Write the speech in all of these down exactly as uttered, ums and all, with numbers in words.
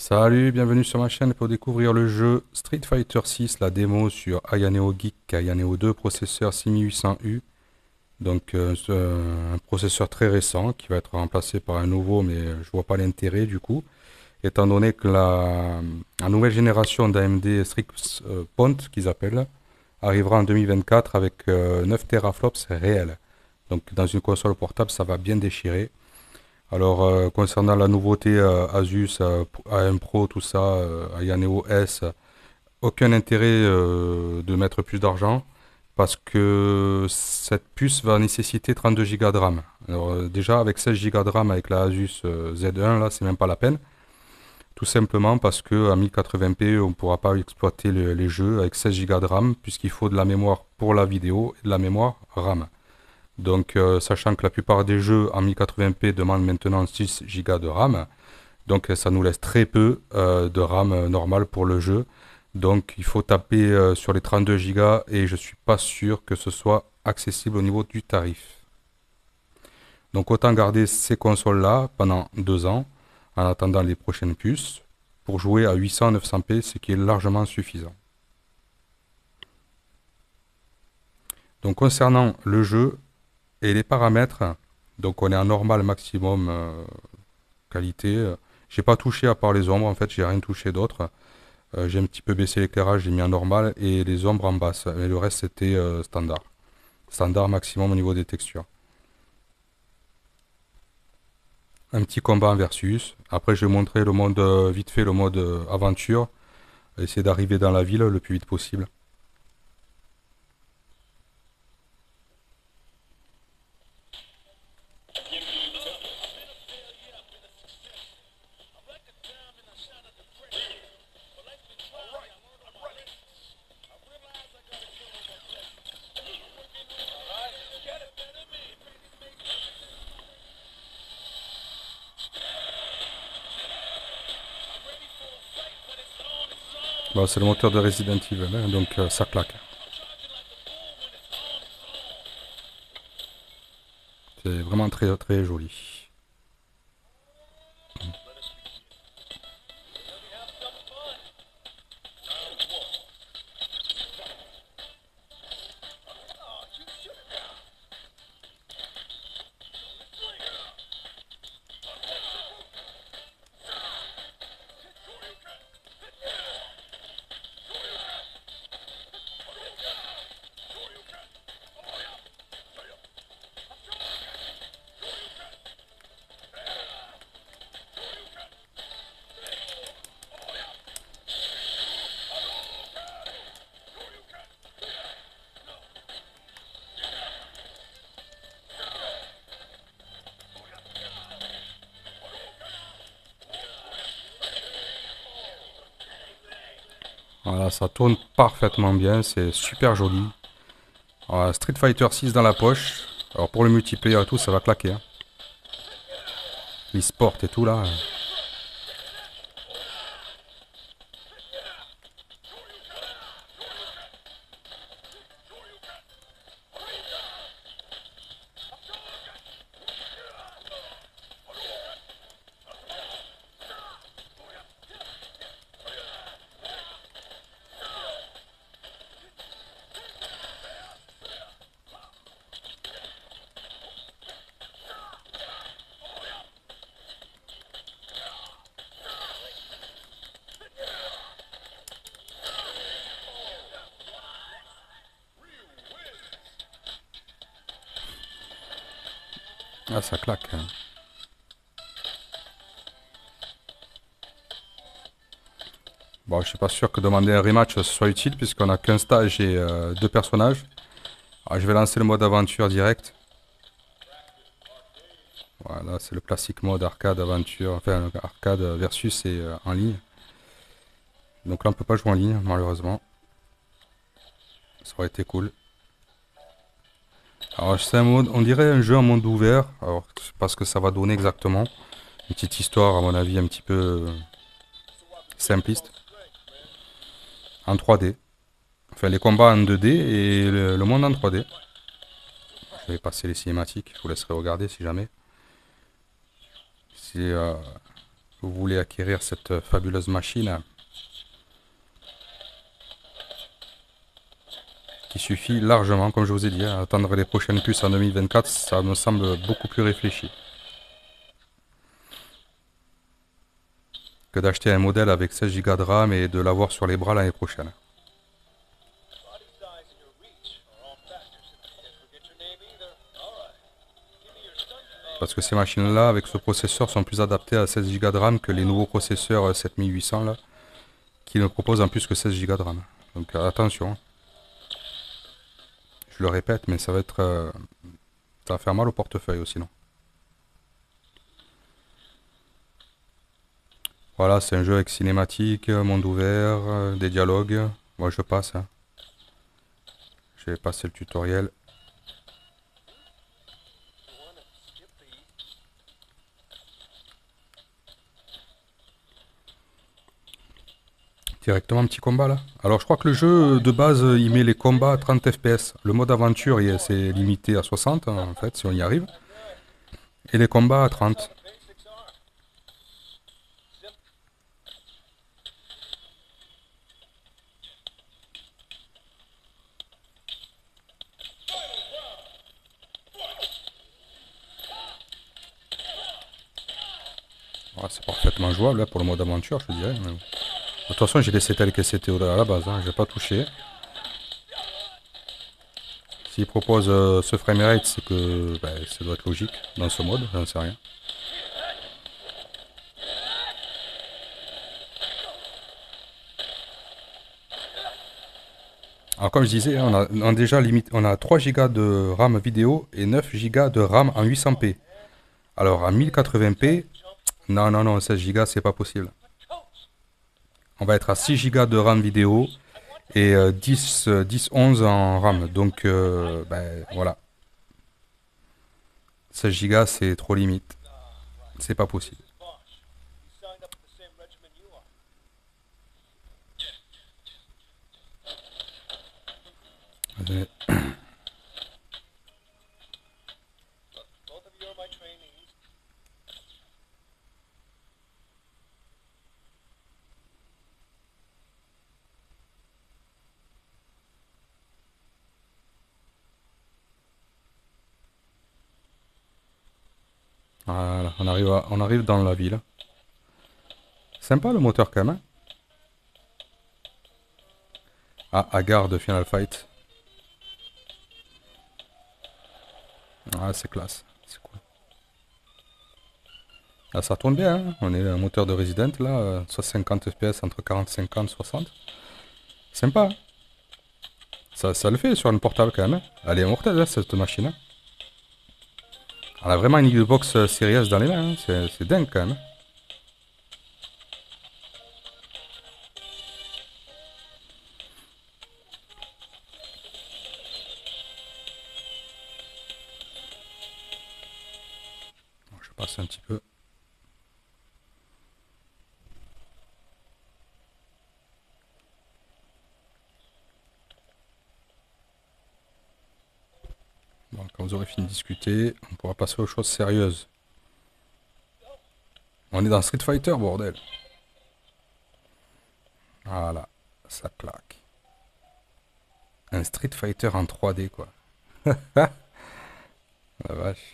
Salut, bienvenue sur ma chaîne pour découvrir le jeu Street Fighter six, la démo sur Aya Neo Geek, Aya Neo deux, processeur six mille huit cents U. Donc euh, c'est un processeur très récent qui va être remplacé par un nouveau, mais je vois pas l'intérêt du coup, étant donné que la, la nouvelle génération d'A M D Strix euh, Point, qu'ils appellent, arrivera en deux mille vingt-quatre avec euh, neuf teraflops réels. Donc dans une console portable, ça va bien déchirer. Alors, euh, concernant la nouveauté euh, Asus, euh, A M Pro, tout ça, euh, Aya Neo S, aucun intérêt euh, de mettre plus d'argent parce que cette puce va nécessiter trente-deux gigas de RAM. Alors, euh, déjà, avec seize gigas de RAM avec la Asus euh, Z un, là, c'est même pas la peine. Tout simplement parce que à mille quatre-vingts p, on ne pourra pas exploiter le- les jeux avec seize gigas de RAM puisqu'il faut de la mémoire pour la vidéo et de la mémoire RAM. Donc, euh, sachant que la plupart des jeux en mille quatre-vingts p demandent maintenant six gigas de RAM, donc ça nous laisse très peu euh, de RAM euh, normale pour le jeu. Donc, il faut taper euh, sur les trente-deux gigas et je suis pas sûr que ce soit accessible au niveau du tarif. Donc, autant garder ces consoles-là pendant deux ans en attendant les prochaines puces pour jouer à huit cents neuf cents p, ce qui est largement suffisant. Donc, concernant le jeu et les paramètres, donc on est en normal maximum euh, qualité. euh, J'ai pas touché à part les ombres, en fait, j'ai rien touché d'autre. Euh, j'ai un petit peu baissé l'éclairage, j'ai mis en normal et les ombres en basse. Mais le reste c'était euh, standard. Standard maximum au niveau des textures. Un petit combat en versus. Après je vais montrer le mode euh, vite fait, le mode euh, aventure. Essayer d'arriver dans la ville le plus vite possible. Bon, c'est le moteur de Resident Evil, hein, donc euh, ça claque. C'est vraiment très très joli. Voilà, ça tourne parfaitement bien, c'est super joli. Voilà, Street Fighter six dans la poche. Alors pour le multiplayer et tout, ça va claquer, hein. l'e-sport et tout là. Ah, ça claque, hein. Bon, je suis pas sûr que demander un rematch ce soit utile puisqu'on a qu'un stage et euh, deux personnages. Alors, je vais lancer le mode aventure direct. Voilà, c'est le classique mode arcade aventure, enfin arcade versus et euh, en ligne. Donc là, on peut pas jouer en ligne malheureusement. Ça aurait été cool. Alors, c'est un mode, on dirait un jeu en monde ouvert. Alors, je sais pas ce que ça va donner exactement. Une petite histoire, à mon avis, un petit peu euh, simpliste. En trois D. Enfin, les combats en deux D et le, le monde en trois D. Je vais passer les cinématiques, je vous laisserai regarder si jamais. C'est euh, vous voulez acquérir cette fabuleuse machine, il suffit largement, comme je vous ai dit, hein, attendre les prochaines puces en deux mille vingt-quatre, ça me semble beaucoup plus réfléchi que d'acheter un modèle avec seize gigas de RAM et de l'avoir sur les bras l'année prochaine. Parce que ces machines-là, avec ce processeur, sont plus adaptées à seize gigas de RAM que les nouveaux processeurs sept mille huit cents là, qui ne proposent en plus que seize gigas de RAM. Donc euh, attention. Je le répète, mais ça va être, euh, ça va faire mal au portefeuille aussi, non. Voilà, c'est un jeu avec cinématique, monde ouvert, euh, des dialogues. Moi, je passe. Hein. Je vais passer le tutoriel. Directement un petit combat là. Alors je crois que le jeu de base il met les combats à trente F P S. Le mode aventure c'est limité à soixante en fait si on y arrive. Et les combats à trente. Voilà, c'est parfaitement jouable là, pour le mode aventure je dirais. Mais... De toute façon j'ai laissé tel que c'était à la base. Hein. Je n'ai pas touché. S'il propose euh, ce framerate c'est que ben, ça doit être logique dans ce mode. J'en sais rien. Alors comme je disais, on a, on a déjà limite, on a trois gigas de RAM vidéo et neuf gigas de RAM en huit cents p. Alors à mille quatre-vingts p, non, non, non, seize gigas c'est pas possible. On va être à six gigas de RAM vidéo et euh, dix, euh, dix, onze en RAM. Donc euh, ben voilà. seize gigas c'est trop limite. C'est pas possible. Voilà, on arrive, à- on arrive dans la ville. Sympa le moteur quand même. Hein. Ah, Agar de Final Fight. Ah, c'est classe. C'est cool. Ah, ça tourne bien. Hein. On est un moteur de Resident là, euh, soit cinquante F P S entre quarante, cinquante, soixante. Sympa. Hein. Ça, ça le fait sur une portable quand même. Hein. Elle est mortelle hein, cette machine. Hein. Elle a vraiment une Xbox euh, Series S dans les mains. Hein. C'est c'est dingue quand même. Hein. Bon, je passe un petit peu. Bon, quand vous aurez fini de discuter, on pourra passer aux choses sérieuses. On est dans Street Fighter, bordel. Voilà, ça claque. Un Street Fighter en trois D, quoi. La vache.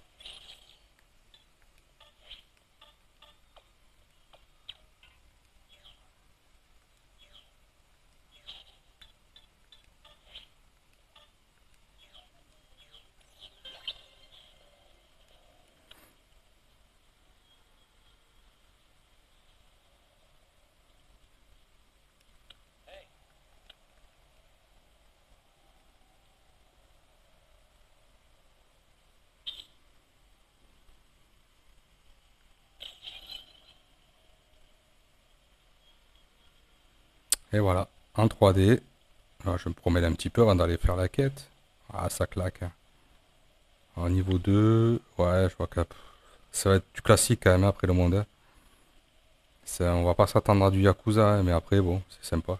Et voilà, en trois D. Alors, je me promène un petit peu avant d'aller faire la quête. Ah, ça claque. Hein. En niveau deux, ouais, je vois que pff, ça va être du classique quand même après le monde. Hein. C'est- On va pas s'attendre à du Yakuza, hein, mais après, bon, c'est sympa.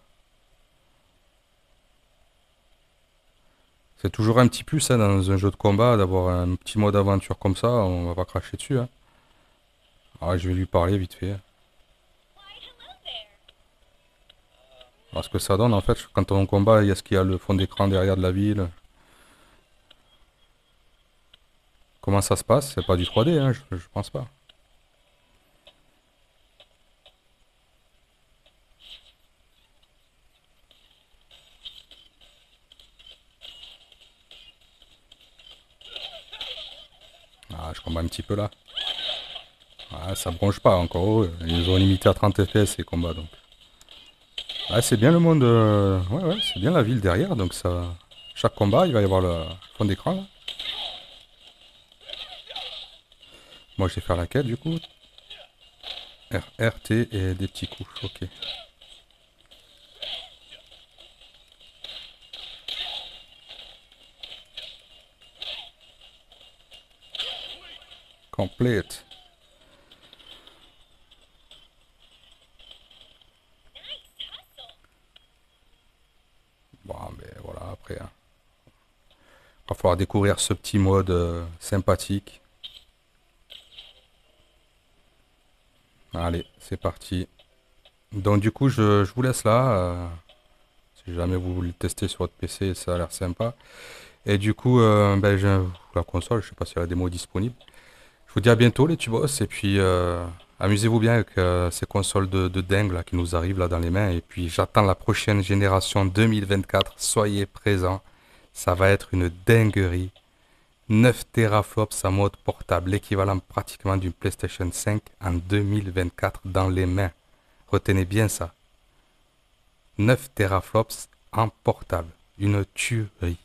C'est toujours un petit plus hein, dans un jeu de combat d'avoir un petit mode aventure comme ça, on va pas cracher dessus. Hein. Ah, je vais lui parler vite fait. Alors, ce que ça donne en fait, quand on combat, il y a ce qu'il y a le fond d'écran derrière de la ville. Comment ça se passe? C'est pas du trois D, hein, je, je pense pas. Ah, je combats un petit peu là. Ah, ça bronche pas encore. eux. Ils ont limité à trente F P S ces combats donc. Ah, c'est bien le monde. euh, Ouais, ouais, c'est bien la ville derrière. Donc ça. Chaque combat, il va y avoir le fond d'écran là. Moi, je vais faire la quête du coup. R, R, T et des petits coups. Ok. Complete. Bon, ben voilà, après. Hein. Va falloir découvrir ce petit mode euh, sympathique. Allez, c'est parti. Donc du coup, je, je vous laisse là. euh, si jamais vous voulez le tester sur votre P C, ça a l'air sympa. Et du coup, euh, ben, j'ai la console, je sais pas si la démo est disponible. Je vous dis à bientôt les tubos et puis euh, amusez-vous bien avec euh, ces consoles de, de dingue là, qui nous arrivent là dans les mains. Et puis j'attends la prochaine génération deux mille vingt-quatre. Soyez présents. Ça va être une dinguerie. neuf teraflops en mode portable, l'équivalent pratiquement d'une PlayStation cinq en deux mille vingt-quatre dans les mains. Retenez bien ça. neuf teraflops en portable. Une tuerie.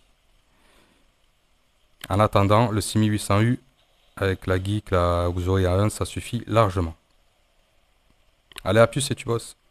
En attendant, le six mille huit cents U avec la geek, la Xuri A un, ça suffit largement. Allez, à plus et tu bosses.